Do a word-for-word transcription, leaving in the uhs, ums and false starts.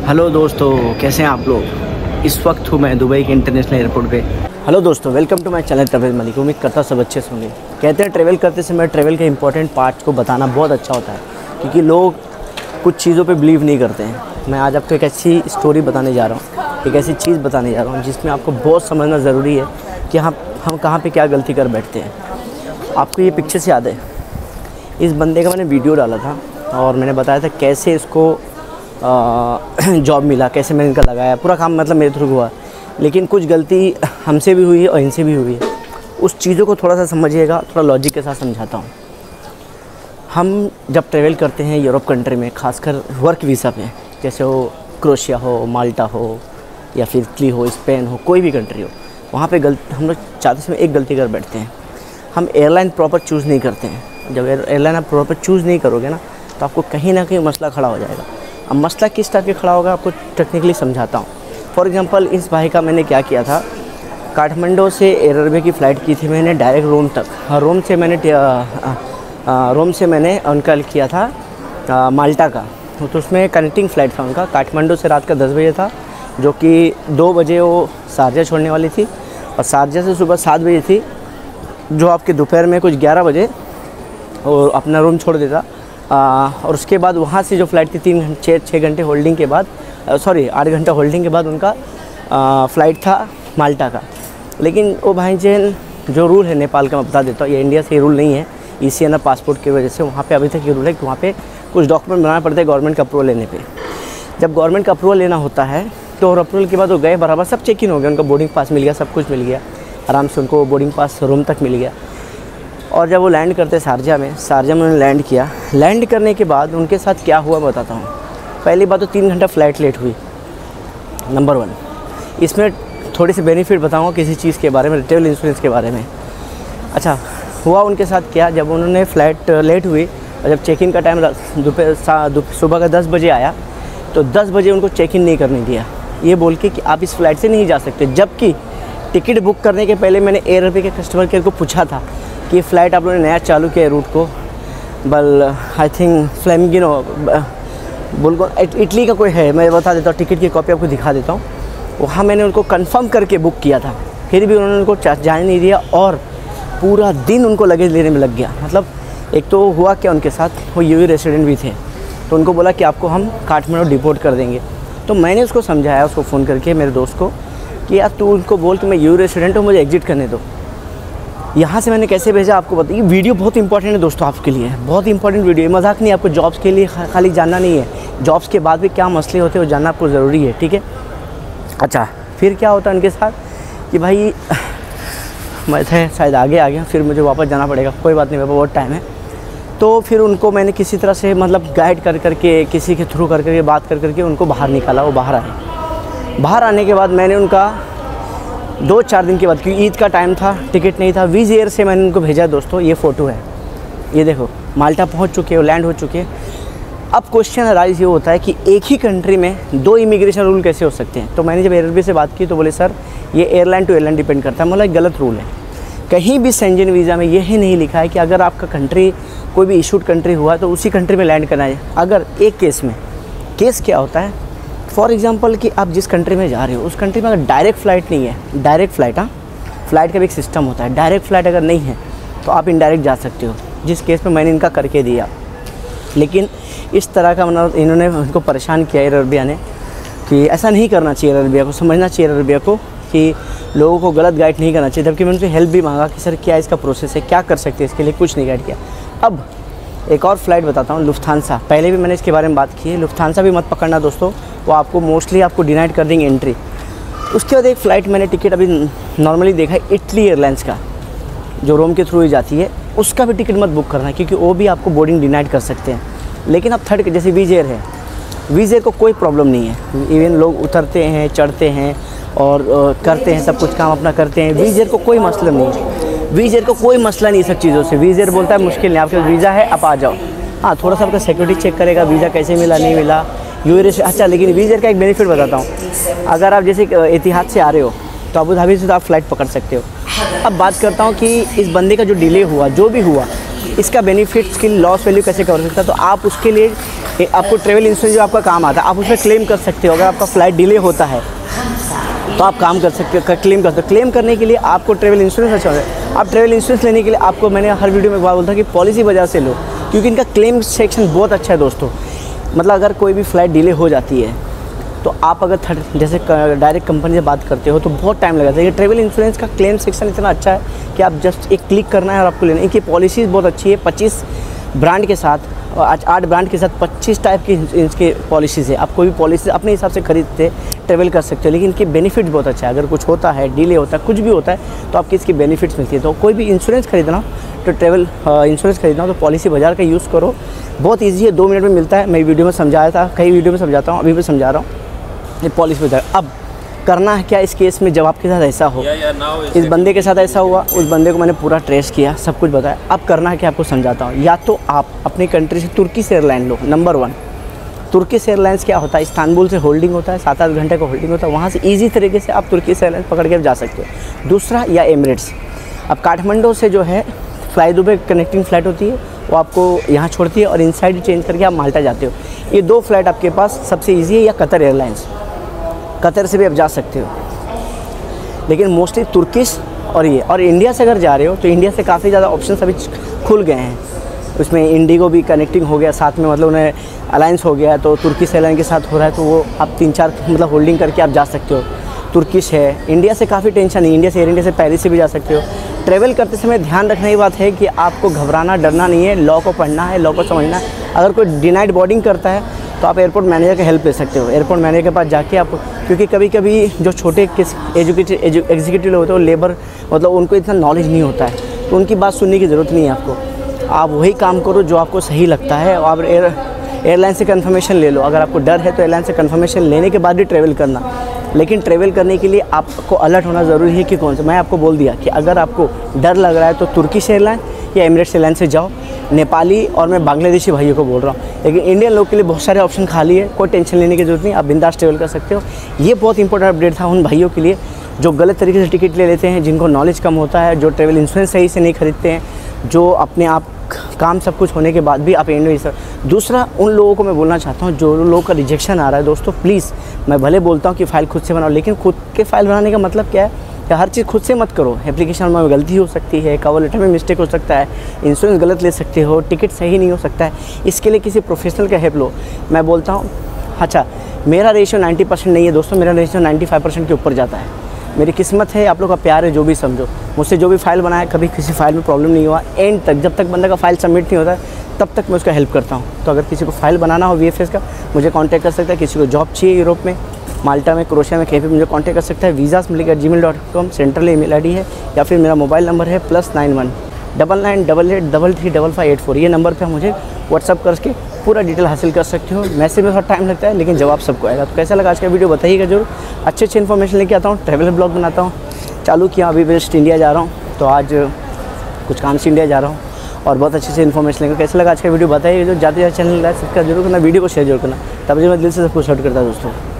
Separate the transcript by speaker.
Speaker 1: Hello दोस्तों, कैसे हैं आप लोग। इस वक्त हूँ मैं दुबई के इंटरनेशनल एयरपोर्ट पे। हेलो दोस्तों, welcome to my channel travel Malik. उम्मीद करता सब अच्छे से होंगे। कहते हैं ट्रैवल करते समय ट्रैवल के इंपॉर्टेंट पार्ट्स को बताना बहुत अच्छा होता है, क्योंकि लोग कुछ चीज़ों पे बिलीव नहीं करते हैं। मैं आज आपको एक ऐसी स्टोरी बताने जा रहा हूँ, एक ऐसी चीज़ बताने जा रहा हूँ जिसमें आपको बहुत समझना ज़रूरी है कि हम हम कहाँ पर क्या गलती कर बैठते हैं। आपको ये पिक्चर से याद है, इस बंदे का मैंने वीडियो डाला था और मैंने बताया था कैसे इसको जॉब मिला, कैसे मैंने इनका लगाया। पूरा काम मतलब मेरे थ्रू हुआ, लेकिन कुछ गलती हमसे भी हुई है और इनसे भी हुई है। उस चीज़ों को थोड़ा सा समझिएगा, थोड़ा लॉजिक के साथ समझाता हूँ। हम जब ट्रैवल करते हैं यूरोप कंट्री में, खासकर वर्क वीज़ा पे, जैसे वो क्रोशिया हो, माल्टा हो या फिर इटली हो, स्पेन हो, कोई भी कंट्री हो, वहाँ पे गलती हम लोग चाहते समय एक गलती कर बैठते हैं। हम एयरलाइन प्रॉपर चूज़ नहीं करते हैं। जब एयरलाइन आप प्रॉपर चूज़ नहीं करोगे ना, तो आपको कहीं ना कहीं मसला खड़ा हो जाएगा। अब मसला किस टाइप के खड़ा होगा आपको टेक्निकली समझाता हूँ। फॉर एग्जांपल, इस भाई का मैंने क्या किया था, काठमांडू से एयर अरबिया की फ़्लाइट की थी मैंने डायरेक्ट रोम तक। हाँ, रोम से मैंने रोम से मैंने उनका किया था आ, माल्टा का। तो उसमें कनेक्टिंग फ़्लाइट था उनका। काठमांडू से रात का दस बजे था, जो कि दो बजे वो शारजा छोड़ने वाली थी, और शारजा से सुबह सात बजे थी, जो आपके दोपहर में कुछ ग्यारह बजे और अपना रूम छोड़ देता। आ, और उसके बाद वहाँ से जो फ़्लाइट थी तीन घंटे छः छः घंटे होल्डिंग के बाद, सॉरी आठ घंटा होल्डिंग के बाद उनका फ़्लाइट था माल्टा का। लेकिन वो भाई जैन जो रूल है नेपाल का, मैं बता देता हूँ, ये इंडिया से ये रूल नहीं है। ई सी एन पासपोर्ट की वजह से वहाँ पे अभी तक ये रूल है कि वहाँ पे कुछ डॉक्यूमेंट बनाना पड़ता है गवर्नमेंट का अप्रूवल लेने पे। जब गवर्नमेंट का अप्रूवल लेना होता है तो और अप्रूवल के बाद वो गए, बराबर सब चेक इन हो गया, उनका बोर्डिंग पास मिल गया, सब कुछ मिल गया, आराम से उनको बोर्डिंग पास रूम तक मिल गया। और जब वो लैंड करते शारजा में, शारजा में उन्होंने लैंड किया। लैंड करने के बाद उनके साथ क्या हुआ बताता हूँ। पहली बात तो तीन घंटा फ़्लाइट लेट हुई, नंबर वन। इसमें थोड़ी सी बेनिफिट बताऊँगा किसी चीज़ के बारे में, ट्रैवल इंश्योरेंस के बारे में। अच्छा, हुआ उनके साथ क्या, जब उन्होंने फ़्लाइट लेट हुई और जब चेक इन का टाइम दोपहर सुबह का दस बजे आया, तो दस बजे उनको चेक इन नहीं करने दिया, ये बोल के कि आप इस फ़्लाइट से नहीं जा सकते। जबकि टिकट बुक करने के पहले मैंने एयर अरबिया के कस्टमर केयर को पूछा था कि फ़्लाइट आप लोगों ने नया चालू किया है रूट को, बल आई थिंक फ्लेमिंगिनो बुलगो इटली का कोई है, मैं बता देता हूँ, टिकट की कॉपी आपको दिखा देता हूँ। वहाँ मैंने उनको कंफर्म करके बुक किया था, फिर भी उन्होंने उनको जाने नहीं दिया और पूरा दिन उनको लगेज लेने में लग गया। मतलब एक तो हुआ क्या, उनके साथ वो यूएई रेसिडेंट भी थे, तो उनको बोला कि आपको हम काठमांडू डिपोर्ट कर देंगे। तो मैंने उसको समझाया, उसको फ़ोन करके मेरे दोस्त को, कि यार तू उनको बोल कि मैं यूएई रेसिडेंट हूँ, मुझे एग्जिट करने दो। यहाँ से मैंने कैसे भेजा आपको बताइए। वीडियो बहुत इंपॉर्टेंट है दोस्तों आपके लिए, बहुत इंपॉर्टेंट वीडियो है, मजाक नहीं। आपको जॉब्स के लिए खाली जानना नहीं है, जॉब्स के बाद भी क्या मसले होते हैं वो जानना आपको ज़रूरी है, ठीक है। अच्छा, फिर क्या होता है उनके साथ कि भाई मैं थे शायद आगे आ गया, फिर मुझे वापस जाना पड़ेगा, कोई बात नहीं, मेरे पास बहुत टाइम है। तो फिर उनको मैंने किसी तरह से मतलब गाइड कर करके, किसी के थ्रू कर करके, बात कर करके उनको बाहर निकाला। वो बाहर आए। बाहर आने के बाद मैंने उनका दो चार दिन के बाद, क्योंकि ईद का टाइम था, टिकट नहीं था, विज़ एयर से मैंने उनको भेजा। दोस्तों ये फ़ोटो है, ये देखो, माल्टा पहुंच चुके हो, लैंड हो चुके हैं। अब क्वेश्चन राइज ये होता है कि एक ही कंट्री में दो इमिग्रेशन रूल कैसे हो सकते हैं। तो मैंने जब एयर अरबिया से बात की तो बोले सर ये एयरलाइन टू एयरलाइन डिपेंड करता है। मतलब एक गलत रूल है, कहीं भी शेंजन वीज़ा में यही नहीं लिखा है कि अगर आपका कंट्री कोई भी इशूड कंट्री हुआ तो उसी कंट्री में लैंड करना है। अगर एक केस में, केस क्या होता है, फॉर एग्जांपल कि आप जिस कंट्री में जा रहे हो उस कंट्री में अगर डायरेक्ट फ़्लाइट नहीं है, डायरेक्ट फ़्लाइट, हाँ फ़्लाइट का भी एक सिस्टम होता है, डायरेक्ट फ़्लाइट अगर नहीं है तो आप इनडायरेक्ट जा सकते हो, जिस केस में मैंने इनका करके दिया। लेकिन इस तरह का मतलब इन्होंने उनको परेशान किया एयर अरबिया ने, कि ऐसा नहीं करना चाहिए। एयर अरबिया को समझना चाहिए, एयर अरबिया को, कि लोगों को गलत गाइड नहीं करना चाहिए। जबकि मैंने उनसे हेल्प भी मांगा कि सर क्या इसका प्रोसेस है, क्या कर सकते हैं, इसके लिए कुछ नहीं गाइड किया। अब एक और फ़्लाइट बताता हूँ, लुफ्थांसा। पहले भी मैंने इसके बारे में बात की है। लुफ्थांसा भी मत पकड़ना दोस्तों, वो आपको मोस्टली आपको डिनाइड कर देंगे एंट्री। उसके बाद एक फ़्लाइट मैंने टिकट अभी नॉर्मली देखा है, इटली एयरलाइंस का, जो रोम के थ्रू ही जाती है, उसका भी टिकट मत बुक करना, क्योंकि वो भी आपको बोर्डिंग डिनाइड कर सकते हैं। लेकिन अब थर्ड, जैसे विज़ एयर है, विज़ एयर को कोई प्रॉब्लम नहीं है। इवन लोग उतरते हैं, चढ़ते हैं और करते हैं, सब कुछ काम अपना करते हैं। विज़ एयर को कोई मसला नहीं है, विज़ एयर को कोई मसला नहीं सब चीज़ों से। विज़ एयर बोलता है मुश्किल नहीं, आपके वीज़ा है आप आ जाओ। हाँ, थोड़ा सा आपका सिक्योरिटी चेक करेगा, वीज़ा कैसे मिला नहीं मिला, यूएई से। अच्छा, लेकिन विज़ एयर का एक बेनिफिट बताता हूँ, अगर आप जैसे एतिहाद से आ रहे हो तो अबू धाबी से तो आप फ़्लाइट पकड़ सकते हो। अब बात करता हूँ कि इस बंदे का जो डिले हुआ, जो भी हुआ, इसका बेनिफिट्स की लॉस वैल्यू कैसे कवर सकता है, तो आप उसके लिए आपको ट्रैवल इंश्योरेंस जो आपका काम आता है आप उसमें क्लेम कर सकते हो। अगर आपका फ़्लाइट डिले होता है तो आप काम कर सकते हो, क्लेम कर सकते हो। क्लेम करने के लिए आपको ट्रैवल इंश्योरेंस अच्छा होता है। आप ट्रैवल इंश्योरेंस लेने के लिए आपको मैंने हर वीडियो में एक बात बोलता हूँ कि पॉलिसी बाजार से लो, क्योंकि इनका क्लेम सेक्शन बहुत अच्छा है दोस्तों। मतलब अगर कोई भी फ़्लाइट डिले हो जाती है तो आप अगर थर्ड जैसे डायरेक्ट कंपनी से बात करते हो तो बहुत टाइम लगा था। ये ट्रैवल इंश्योरेंस का क्लेम सेक्शन इतना अच्छा है कि आप जस्ट एक क्लिक करना है और आपको लेना है। इनकी पॉलिसीज़ बहुत अच्छी है, पच्चीस ब्रांड के साथ, आज आठ ब्रांड के साथ पच्चीस टाइप की इनके पॉलिसीज़ है। आप कोई भी पॉलिसी अपने हिसाब से खरीदते ट्रैवल कर सकते हो, लेकिन इनकी बेनिफिट बहुत अच्छा है। अगर कुछ होता है, डिले होता है, कुछ भी होता है तो आपकी इसकी बेनिफिट्स मिलती है। तो कोई भी इंश्योरेंस खरीदना तो ट्रैवल इंश्योरेंस खरीदना तो पॉलिसी बाजार का यूज़ करो, बहुत ईजी है, दो मिनट में मिलता है। मैं वीडियो में समझाया था, कई वीडियो में समझाता हूँ, अभी भी समझा रहा हूँ। ये पॉलिसी बाजार अब करना है क्या इस केस में, जब आपके साथ ऐसा हो, इस बंदे के साथ ऐसा हुआ, उस बंदे को मैंने पूरा ट्रेस किया, सब कुछ बताया। अब करना है क्या आपको समझाता हूँ। या तो आप अपनी कंट्री से तुर्किश एयरलाइन लो, नंबर वन। तुर्किश एयरलाइंस क्या होता है, इस्तांबुल से होल्डिंग होता है, सात आठ घंटे का होल्डिंग होता है, वहाँ से ईजी तरीके से आप तुर्किश एयरलाइंस पकड़ के जा सकते हो। दूसरा या एमिरेट्स। अब काठमांडू से जो है फ्लाई दुबई कनेक्टिंग फ़्लाइट होती है, वो आपको यहाँ छोड़ती है और इनसाइड चेंज करके आप माल्टा जाते हो। ये दो फ्लाइट आपके पास सबसे ईजी है। या कतर एयरलाइंस, कतर से भी आप जा सकते हो, लेकिन मोस्टली तुर्किश और ये। और इंडिया से अगर जा रहे हो तो इंडिया से काफ़ी ज़्यादा ऑप्शन अभी खुल गए हैं। उसमें इंडिगो भी कनेक्टिंग हो गया साथ में, मतलब उन्हें अलायंस हो गया, तो तुर्किश एयरलाइन के साथ हो रहा है, तो वो आप तीन चार मतलब होल्डिंग करके आप जा सकते हो। तुर्किश है, इंडिया से काफ़ी टेंशन नहीं, इंडिया से एयर इंडिया से पेरिस से भी जा सकते हो। ट्रैवल करते समय ध्यान रखने की बात है कि आपको घबराना डरना नहीं है, लॉ को पढ़ना है, लॉ को समझना है। अगर कोई डिनाइड बोर्डिंग करता है तो आप एयरपोर्ट मैनेजर की हेल्प ले सकते हो। एयरपोर्ट मैनेजर के पास जाके आप, क्योंकि कभी कभी जो छोटे किस एजुकेटेड एग्जीक्यूटिव होते हैं वो लेबर मतलब उनको इतना नॉलेज नहीं होता है, तो उनकी बात सुनने की ज़रूरत नहीं है आपको। आप वही काम करो जो आपको सही लगता है। और आप एयर एयरलाइन से कंफर्मेशन ले लो। अगर आपको डर है तो एयरलाइन से कंफर्मेशन लेने के बाद ही ट्रैवल करना, लेकिन ट्रैवल करने के लिए आपको अलर्ट होना ज़रूरी है कि कौन सा। मैं आपको बोल दिया कि अगर आपको डर लग रहा है तो तुर्किश एयरलाइन या एमिरेट्स एयरलाइन से जाओ। नेपाली और मैं बांग्लादेशी भाइयों को बोल रहा हूँ, लेकिन इंडियन लोग के लिए बहुत सारे ऑप्शन खाली है, कोई टेंशन लेने की ज़रूरत नहीं, आप बिंदास ट्रैवल कर सकते हो। ये बहुत इंपॉर्टेंट अपडेट था उन भाइयों के लिए जो गलत तरीके से टिकट ले लेते हैं, जिनको नॉलेज कम होता है, जो ट्रैवल इंश्योरेंस सही से नहीं खरीदते हैं, जो अपने आप काम सब कुछ होने के बाद भी आप एंड में। दूसरा, उन लोगों को मैं बोलना चाहता हूँ जो लोगों का रिजेक्शन आ रहा है, दोस्तों प्लीज़, मैं भले बोलता हूँ कि फ़ाइल खुद से बनाओ, लेकिन खुद के फ़ाइल बनाने का मतलब क्या है कि हर चीज़ खुद से मत करो। एप्लीकेशन में गलती हो सकती है, कवर लेटर में मिस्टेक हो सकता है, इंश्योरेंस गलत ले सकते हो, टिकट सही नहीं हो सकता है। इसके लिए किसी प्रोफेशनल का हेल्प लो। मैं बोलता हूँ, अच्छा मेरा रेशियो नाइन्टी परसेंट नहीं है दोस्तों, मेरा रेशियो नाइन्टी फाइव परसेंट के ऊपर जाता है। मेरी किस्मत है, आप लोग का प्यार है, जो भी समझो। मुझसे जो भी फाइल बनाया, कभी किसी फाइल में प्रॉब्लम नहीं हुआ। एंड तक, जब तक बंदा का फाइल सबमिट नहीं होता तब तक मैं उसका हेल्प करता हूँ। तो अगर किसी को फाइल बनाना हो वीएफएस का, मुझे कांटेक्ट कर सकता है। किसी को जॉब चाहिए यूरोप में, माल्टा में, क्रोशिया में, कहीं पे मुझे कांटेक्ट कर सकता है। वीज़ास मिलेगा at gmail dot com central email ID है, या फिर मेरा मोबाइल नंबर है plus nine one double nine double eight double three double five eight four. ये नंबर पे मुझे व्हाट्सअप करके पूरा डिटेल हासिल कर सकते हो। मैसेज में थोड़ा टाइम लगता है, लेकिन जवाब सबको आएगा। तो कैसा लगा आज का वीडियो बताइएगा जरूर। अच्छे अच्छे इन्फॉर्मेशन लेके आता हूँ, ट्रैवल ब्लॉग बनाता हूँ, चालू किया। अभी वेस्ट इंडिया जा रहा हूँ, तो आज कुछ काम से इंडिया जा रहा हूँ और बहुत अच्छे से इन्फॉर्मेशन लेंगे। कैसा लगा आज का वीडियो बताइए। जो जाते जाते चैनल लाइक सब्सक्राइब जरूर करना, वीडियो को शेयर जरूर करना। तब जो मैं दिल से सब कुछ शॉर्ट करता हूँ दोस्तों।